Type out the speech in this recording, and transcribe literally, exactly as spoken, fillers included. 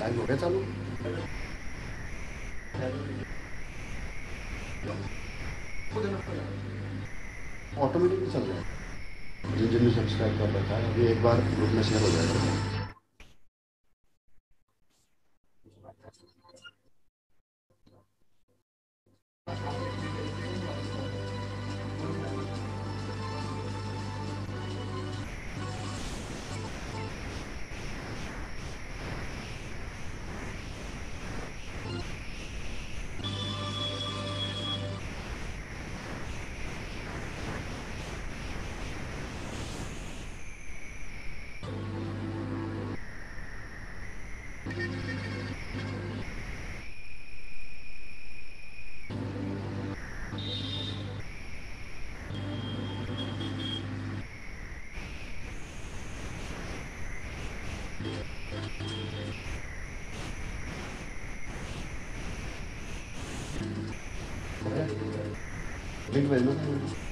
Live हो गया चालू। ऑटोमेटिकली चल रहा है जिन जिन ने सब्सक्राइब कर रखा है, अभी एक बार ग्रुप में शेयर हो जाएगा। लिंक भेजना।